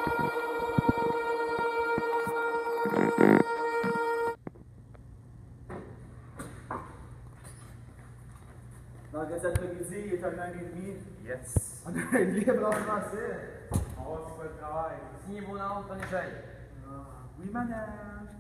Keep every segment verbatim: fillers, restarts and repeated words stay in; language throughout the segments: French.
Donc, cet après-midi, il est un heure et demie. Yes. On a un livre en français. On va voir c'est quoi le travail. Signez vos noms, prenez feuille. Ah, oui, madame.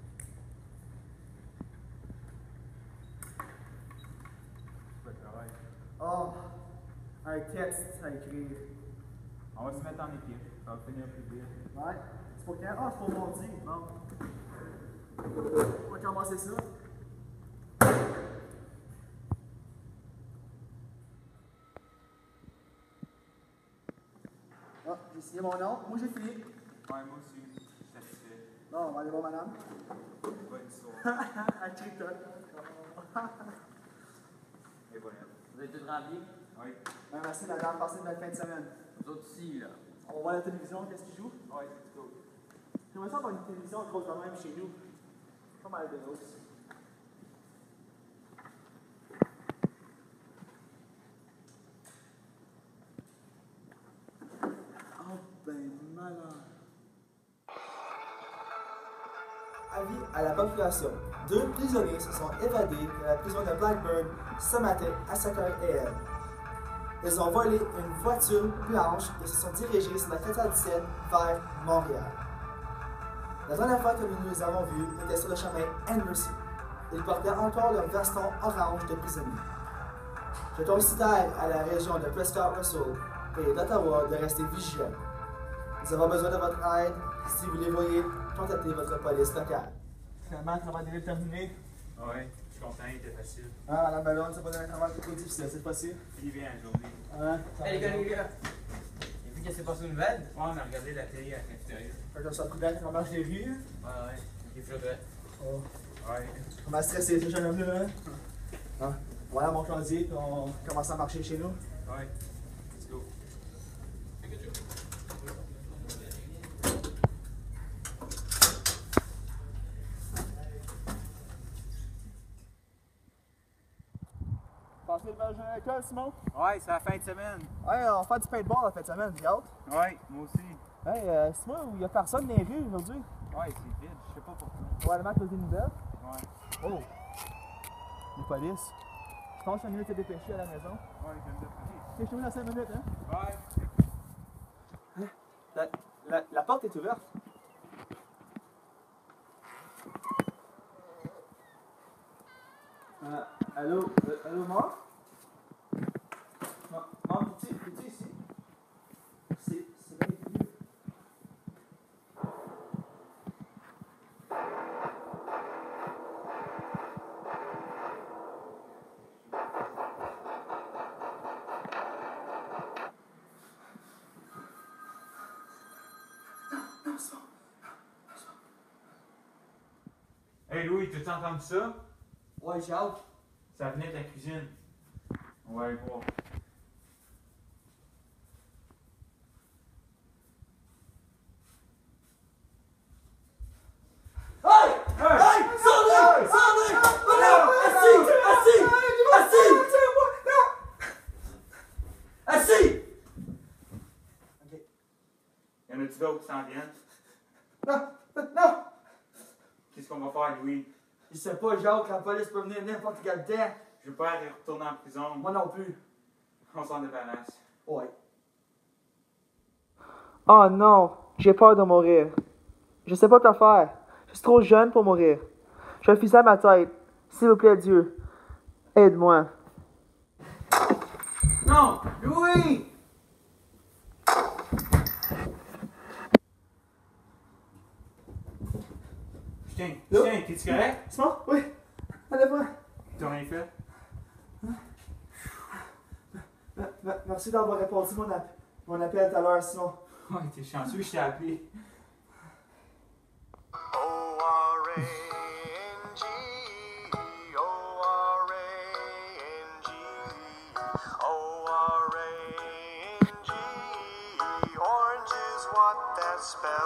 C'est quoi le travail? Oh, un texte à écrire. On va se mettre en équipe. Ça va finir plus vite. Ouais. C'est pour quand? Ah, c'est pour mardi. Bon. On va commencer ça. Ah, j'ai signé mon nom. Moi, j'ai fini. Ouais, moi aussi. Je suis satisfait. Bon, on va aller voir madame. Bonne histoire. À TikTok. Et voilà. Vous êtes tous remplis? Oui. Ben, merci madame, passez une belle fin de semaine. Vous autres ici, là. On va voir la télévision, qu'est-ce qu'ils jouent? Ouais, c'est cool. J'aimerais ça avoir une télévision grosse de même chez nous. Pas mal de grosse. Oh ben malade. Avis à la population. Deux prisonniers se sont évadés de la prison de Blackburn ce matin à cinq heures A M Ils ont volé une voiture blanche et se sont dirigés sur la quatre cent dix-sept vers Montréal. La dernière fois que nous les avons vus était sur le chemin Anderson. Ils portaient encore leur veston orange de prisonniers. Je considère à la région de Prescott-Russell et d'Ottawa de rester vigilants. Nous avons besoin de votre aide. Si vous les voyez, contactez votre police locale. Finalement, le travail est terminé. Ouais, je suis content, il était facile. Ah, la ballonne, c'est pas un travail trop difficile, c'est possible. Il vient la journée. Hein? Hey, les gars, les gars. Et vu qu'elle s'est passée une nouvelle? Ouais, on a regardé la télé à l'intérieur. Fait que je suis prudent quand on marche les rues. Ouais, ouais. Il faudrait. Oh. Ouais. On m'a stressé, ce jeune homme-là. Hein? Hein? Voilà mon casier, puis on commence à marcher chez nous. Ouais. Let's go. Passez le belle journée à l'école, Simon? Ouais, c'est la fin de semaine. Ouais, on va faire du paintball la fin de semaine, j'ai hâte. Ouais, moi aussi. Hey, euh, Simon, il y a personne dans les rues aujourd'hui. Ouais, c'est vide, je sais pas pourquoi. Probablement que des nouvelles. Ouais. Oh! Les polices. Je pense que c'est mieux de te dépêcher à la maison. Ouais, je viens de police. Ok, je te mets dans cinq minutes, hein? Ouais. La, la, la porte est ouverte. Euh, allô? Euh, allô, Marc? Marc, es-tu es-tu ici? C'est c'est bien venu. Non, c'est bon. Hey Louis, tu entendu ça? Ouais, j'ai hâte. Ça venait de la cuisine. On va aller voir. Hey! Hey! Sorry! Sorry! Non! Assis! Assis! Assis! Assis! Ok. Y en a-tu d'autres qui s'en viennent? Non! Non! Qu'est-ce qu'on va faire, Louis? Je sais pas, Jacques, la police peut venir n'importe quel temps. Je veux pas aller retourner en prison. Moi non plus. On s'en débarrasse. Ouais. Oh non, j'ai peur de mourir. Je sais pas quoi faire. Je suis trop jeune pour mourir. J'ai un fusil à ma tête. S'il vous plaît, Dieu, aide-moi. Non! Louis! Tiens, Là. tiens, t'es-tu correct? C'est bon? Oui. Allez-moi. T'as rien fait? Merci d'avoir répondu mon, app mon appel tout à l'heure, Simon. Ouais, t'es chanceux, je t'ai appelé. O R A N G, O R A N G, O R A N G, orange is what that spells.